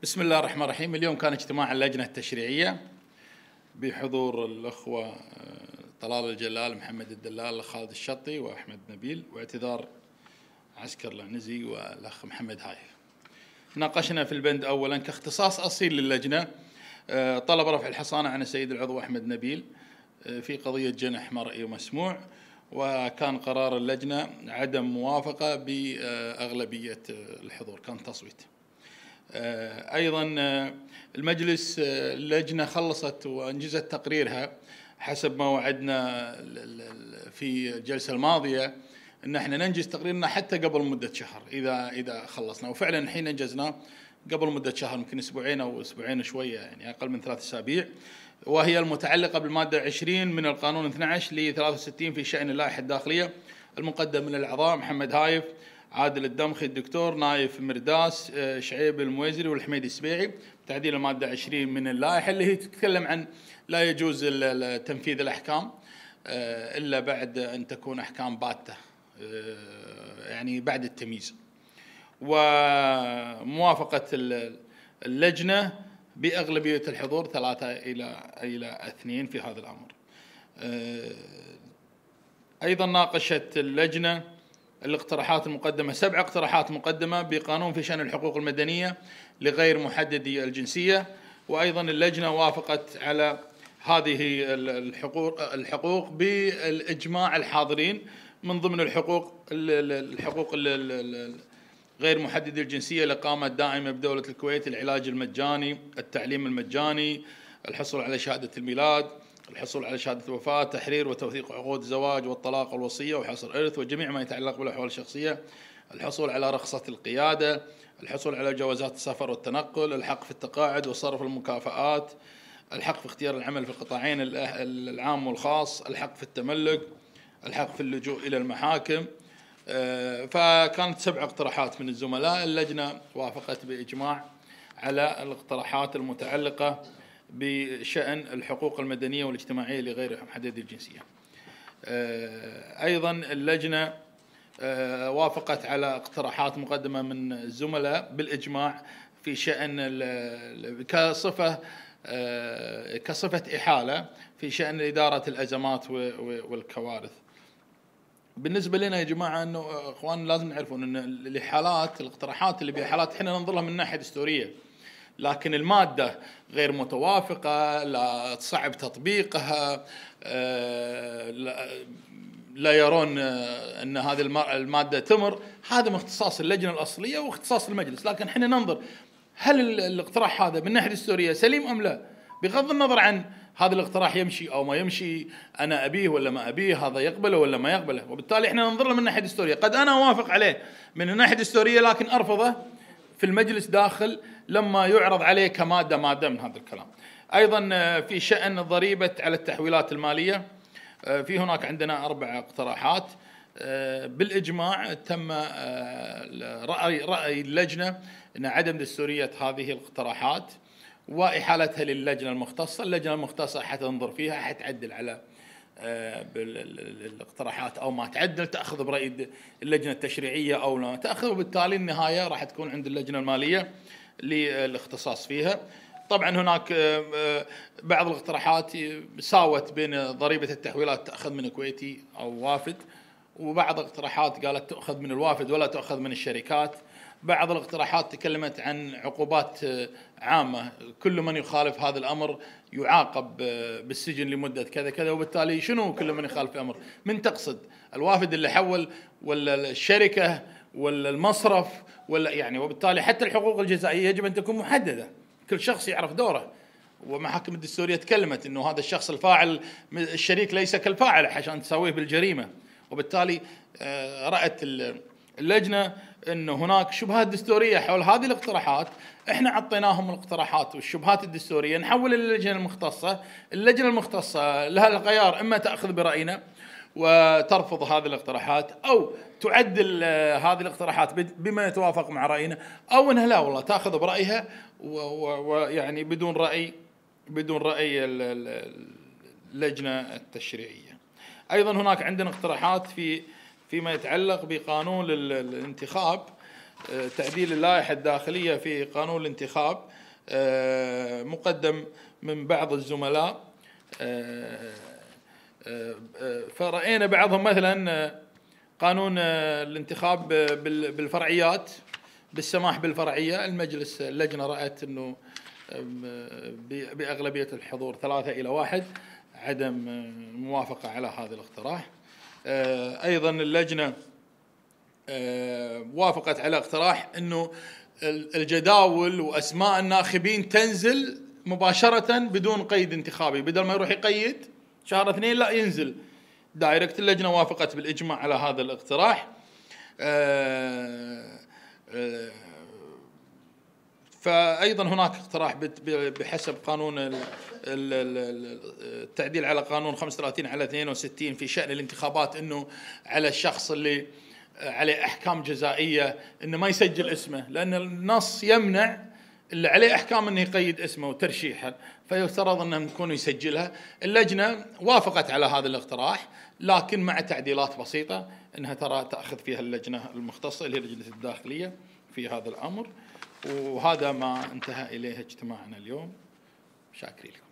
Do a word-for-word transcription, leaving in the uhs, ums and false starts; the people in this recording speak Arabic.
بسم الله الرحمن الرحيم. اليوم كان اجتماع اللجنة التشريعية بحضور الأخوة طلال الجلال، محمد الدلال، خالد الشطي وأحمد نبيل، واعتذار عسكر العنزي والأخ محمد هايف. ناقشنا في البند أولا كاختصاص أصيل للجنة طلب رفع الحصانة عن السيد العضو أحمد نبيل في قضية جنح مرئي ومسموع، وكان قرار اللجنة عدم موافقة بأغلبية الحضور، كان تصويت. أيضا المجلس اللجنة خلصت وأنجزت تقريرها حسب ما وعدنا في الجلسة الماضية أن احنا ننجز تقريرنا حتى قبل مدة شهر إذا إذا خلصنا، وفعلا الحين أنجزناه قبل مدة شهر، يمكن أسبوعين أو أسبوعين شوية، يعني أقل من ثلاث أسابيع، وهي المتعلقة بالمادة عشرين من القانون اثني عشر ل ثلاثة وستين في شأن اللائحة الداخلية، المقدم من الأعضاء محمد هايف، عادل الدمخي، الدكتور نايف مرداس، شعيب المويزري والحميد السبيعي، تعديل المادة عشرين من اللائحة اللي هي تتكلم عن لا يجوز تنفيذ الأحكام إلا بعد أن تكون أحكام باتة، يعني بعد التمييز، وموافقة اللجنة بأغلبية الحضور ثلاثة إلى إلى اثنين في هذا الأمر. أيضا ناقشت اللجنة الاقتراحات المقدمة، سبع اقتراحات مقدمة بقانون في شأن الحقوق المدنية لغير محددي الجنسية، وأيضا اللجنة وافقت على هذه الحقوق الحقوق بالإجماع الحاضرين، من ضمن الحقوق الحقوق غير محددي الجنسية الإقامة الدائمة بدولة الكويت، العلاج المجاني، التعليم المجاني، الحصول على شهادة الميلاد، الحصول على شهادة الوفاة، تحرير وتوثيق عقود الزواج والطلاق والوصية وحصر إرث وجميع ما يتعلق بالأحوال الشخصية، الحصول على رخصة القيادة، الحصول على جوازات السفر والتنقل، الحق في التقاعد وصرف المكافآت، الحق في اختيار العمل في القطاعين العام والخاص، الحق في التملك، الحق في اللجوء إلى المحاكم. فكانت سبع اقتراحات من الزملاء، اللجنة وافقت بإجماع على الاقتراحات المتعلقة بشأن الحقوق المدنية والاجتماعية لغير محددي الجنسية. أيضا اللجنة وافقت على اقتراحات مقدمة من الزملاء بالإجماع في شأن كصفة كصفة إحالة في شأن إدارة الأزمات والكوارث. بالنسبة لنا يا جماعة أنه أخوان لازم نعرفون أن الحالات الاقتراحات اللي بحالات إحنا ننظرها من ناحية دستورية، لكن المادة غير متوافقة، لا صعب تطبيقها، لا يرون أن هذه المادة تمر، هذا من اختصاص اللجنة الأصلية واختصاص المجلس، لكن احنا ننظر هل الاقتراح هذا من ناحية دستورية سليم أم لا، بغض النظر عن هذا الاقتراح يمشي أو ما يمشي، أنا أبيه ولا ما أبيه، هذا يقبله ولا ما يقبله، وبالتالي احنا ننظر له من ناحية دستورية. قد أنا أوافق عليه من الناحية الدستورية لكن أرفضه في المجلس داخل لما يعرض عليه كمادة مادة من هذا الكلام. أيضا في شأن ضريبة على التحويلات المالية، في هناك عندنا أربع اقتراحات بالإجماع تم رأي رأي اللجنة أن عدم دستورية هذه الاقتراحات وإحالتها للجنة المختصة. اللجنة المختصة حتنظر فيها، حتعدل على بالاقتراحات أو ما تعدل، تأخذ برأي اللجنة التشريعية أو لا تأخذ، وبالتالي النهاية راح تكون عند اللجنة المالية للاختصاص فيها. طبعا هناك بعض الاقتراحات ساوت بين ضريبة التحويلات تأخذ من كويتي أو وافد، وبعض الاقتراحات قالت تأخذ من الوافد ولا تأخذ من الشركات. بعض الاقتراحات تكلمت عن عقوبات عامة، كل من يخالف هذا الأمر يعاقب بالسجن لمدة كذا كذا، وبالتالي شنو كل من يخالف الأمر؟ من تقصد الوافد اللي حول ولا الشركة ولا المصرف ولا يعني، وبالتالي حتى الحقوق الجزائية يجب أن تكون محددة، كل شخص يعرف دوره، ومحاكم الدستورية تكلمت إنه هذا الشخص الفاعل الشريك ليس كالفاعل عشان تساويه بالجريمة، وبالتالي رأت اللجنة إنه هناك شبهات دستورية حول هذه الاقتراحات، إحنا عطيناهم الاقتراحات والشبهات الدستورية، نحول للجنة المختصة، اللجنة المختصة لها الخيار إما تأخذ برأينا وترفض هذه الاقتراحات، أو تعدل هذه الاقتراحات بما يتوافق مع رأينا، أو إنها لا والله تأخذ برأيها ويعني بدون رأي بدون رأي اللجنة التشريعية. أيضا هناك عندنا اقتراحات في فيما يتعلق بقانون الانتخاب، تعديل اللائحة الداخلية في قانون الانتخاب مقدم من بعض الزملاء، فرأينا بعضهم مثلا قانون الانتخاب بالفرعيات، بالسماح بالفرعية. المجلس اللجنة رأت أنه بأغلبية الحضور ثلاثة إلى واحد عدم موافقة على هذا الاقتراح. أيضا اللجنة وافقت على اقتراح أنه الجداول وأسماء الناخبين تنزل مباشرة بدون قيد انتخابي، بدل ما يروح يقيد شهر اثنين لا ينزل دايركت. اللجنة وافقت بالإجماع على هذا الاقتراح. فأيضا هناك اقتراح بحسب قانون التعديل على قانون خمسة وثلاثين على اثنين وستين في شأن الانتخابات، أنه على الشخص اللي عليه أحكام جزائية أنه ما يسجل اسمه، لأن النص يمنع اللي عليه أحكام أنه يقيد اسمه وترشيحه، فيفترض أنه يكون يسجلها. اللجنة وافقت على هذا الاقتراح لكن مع تعديلات بسيطة أنها ترى تأخذ فيها اللجنة المختصة اللي هي لجنة الداخلية في هذا الأمر. وهذا ما انتهى إليه اجتماعنا اليوم. شاكرين لكم.